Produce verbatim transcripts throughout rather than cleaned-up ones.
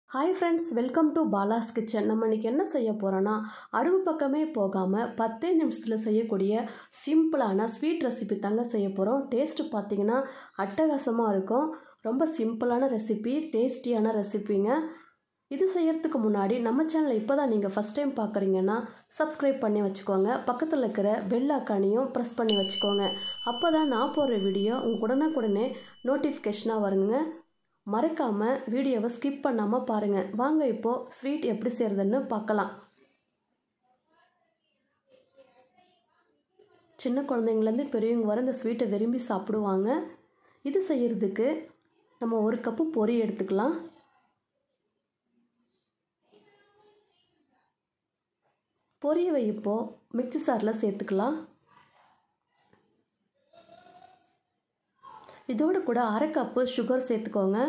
Hi friends, welcome to Bala's kitchen. நம்ம இன்றைக்கி என்ன செய்ய போகிறோன்னா, அடுப்பு பக்கமே போகாமல் பத்தே நிமிஷத்தில் செய்யக்கூடிய சிம்பிளான ஸ்வீட் ரெசிபி தாங்க செய்ய போகிறோம். டேஸ்ட்டு பார்த்திங்கன்னா அட்டகாசமாக இருக்கும். ரொம்ப சிம்பிளான ரெசிபி, டேஸ்டியான ரெசிபிங்க. இது செய்கிறதுக்கு முன்னாடி நம்ம சேனலை இப்போ தான் நீங்கள் ஃபஸ்ட் டைம் பார்க்குறீங்கன்னா சப்ஸ்கிரைப் பண்ணி வச்சுக்கோங்க. பக்கத்தில் இருக்கிற பெல் ஐக்கானையும் ப்ரெஸ் பண்ணி வச்சுக்கோங்க. அப்போ தான் நான் போடுற வீடியோ உங்களுக்கு உடனுக்குடனே நோட்டிஃபிகேஷனாக வருங்க. மறக்காமல் வீடியோவை ஸ்கிப் பண்ணாமல் பாருங்கள். வாங்க இப்போது ஸ்வீட் எப்படி செய்கிறதுன்னு பார்க்கலாம். சின்ன குழந்தைங்கலேருந்து பெரியவங்க வர இந்த ஸ்வீட்டை விரும்பி சாப்பிடுவாங்க. இது செய்கிறதுக்கு நம்ம ஒரு கப்பு பொரி எடுத்துக்கலாம். பொரியை இப்போது மிக்ஸி சாரில் சேர்த்துக்கலாம். இதோடு கூட அரை கப்பு சுகர் சேர்த்துக்கோங்க.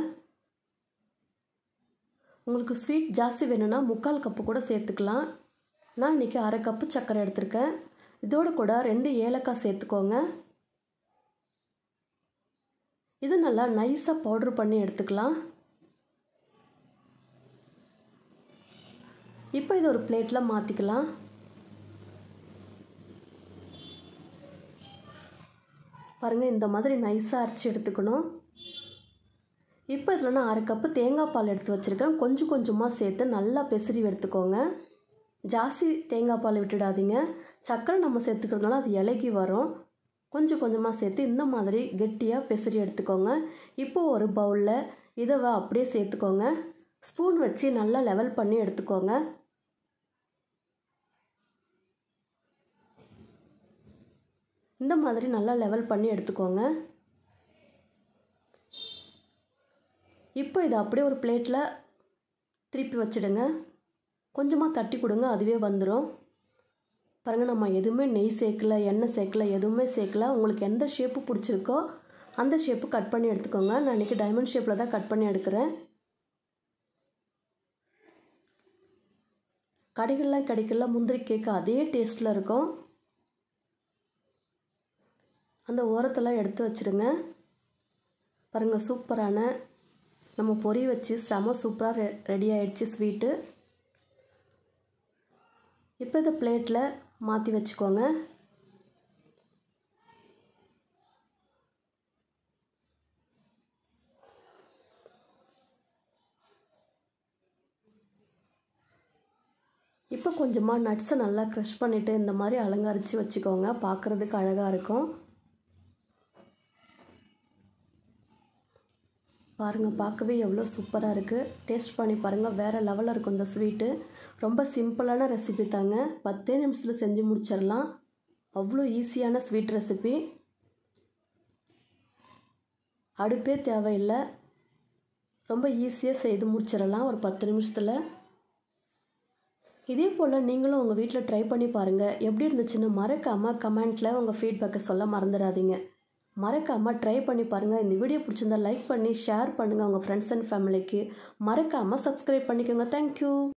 உங்களுக்கு ஸ்வீட் ஜாஸ்தி வேணும்னா முக்கால் கப்பு கூட சேர்த்துக்கலாம். நான் இன்றைக்கி அரை கப்பு சர்க்கரை எடுத்திருக்கேன். இதோடு கூட ரெண்டு ஏலக்காய் சேர்த்துக்கோங்க. இது நல்லா நைஸாக பவுட்ரு பண்ணி எடுத்துக்கலாம். இப்போ இது ஒரு பிளேட்டில் மாற்றிக்கலாம். பாருங்கள், இந்த மாதிரி நைஸாக அரைச்சி எடுத்துக்கணும். இப்போ இதில் நான் அரை கப்பு தேங்காய் பால் எடுத்து வச்சுருக்கேன். கொஞ்சம் கொஞ்சமாக சேர்த்து நல்லா பெசரி எடுத்துக்கோங்க. ஜாஸ்தி தேங்காய் பால் விட்டுடாதீங்க. சர்க்கரை நம்ம சேர்த்துக்கிறதுனால அது இலகி வரும். கொஞ்சம் கொஞ்சமாக சேர்த்து இந்த மாதிரி கெட்டியாக பெசரி எடுத்துக்கோங்க. இப்போது ஒரு பவுலில் இதை அப்படியே சேர்த்துக்கோங்க. ஸ்பூன் வச்சு நல்லா லெவல் பண்ணி எடுத்துக்கோங்க. இந்த மாதிரி நல்லா லெவல் பண்ணி எடுத்துக்கோங்க. இப்போ இதை அப்படியே ஒரு பிளேட்டில் திருப்பி வச்சுடுங்க. கொஞ்சமாக தட்டி கொடுங்க, அதுவே வந்துடும். பாருங்கள், நம்ம எதுவுமே நெய் சேர்க்கல, எண்ணெய் சேர்க்கல, எதுவுமே சேர்க்கல. உங்களுக்கு எந்த ஷேப்பு பிடிச்சிருக்கோ அந்த ஷேப்பு கட் பண்ணி எடுத்துக்கோங்க. நான் இன்றைக்கி டைமண்ட் ஷேப்பில் தான் கட் பண்ணி எடுக்கிறேன். கடைகள்லாம் கிடைக்கல முந்திரி கேக்கு அதே டேஸ்ட்டில் இருக்கும். அந்த ஓரத்தெல்லாம் எடுத்து வச்சுடுங்க. பாருங்கள், சூப்பரான நம்ம பொரி வச்சு செம சூப்பராக ரெ ரெடி ஆகிடுச்சு ஸ்வீட்டு. இப்போ இதை பிளேட்டில் மாற்றி வச்சுக்கோங்க. இப்போ கொஞ்சமாக நட்ஸை நல்லா க்ரஷ் பண்ணிவிட்டு இந்த மாதிரி அலங்கரித்து வச்சுக்கோங்க. பார்க்குறதுக்கு அழகாக இருக்கும். பாருங்கள், பார்க்கவே எவ்வளோ சூப்பராக இருக்குது. டேஸ்ட் பண்ணி பாருங்கள், வேறு லெவலில் இருக்கும் இந்த ஸ்வீட்டு. ரொம்ப சிம்பிளான ரெசிபி தாங்க. பத்தே நிமிஷத்தில் செஞ்சு முடிச்சிடலாம். அவ்வளோ ஈஸியான ஸ்வீட் ரெசிபி. அடுப்பே தேவையில்லை. ரொம்ப ஈஸியாக செய்து முடிச்சிடலாம் ஒரு பத்து நிமிஷத்தில். இதே போல் நீங்களும் உங்கள் வீட்டில் ட்ரை பண்ணி பாருங்கள். எப்படி இருந்துச்சுன்னு மறக்காமல் கமெண்ட்டில் உங்கள் ஃபீட்பேக்கை சொல்ல மறந்துடாதீங்க. மறக்காமல் ட்ரை பண்ணி பாருங்கள். இந்த வீடியோ பிடிச்சிருந்தால் லைக் பண்ணி ஷேர் பண்ணுங்கள் உங்கள் ஃப்ரெண்ட்ஸ் அண்ட் ஃபேமிலிக்கு. மறக்காமல் சப்ஸ்கிரைப் பண்ணிக்கோங்க. தேங்க்யூ.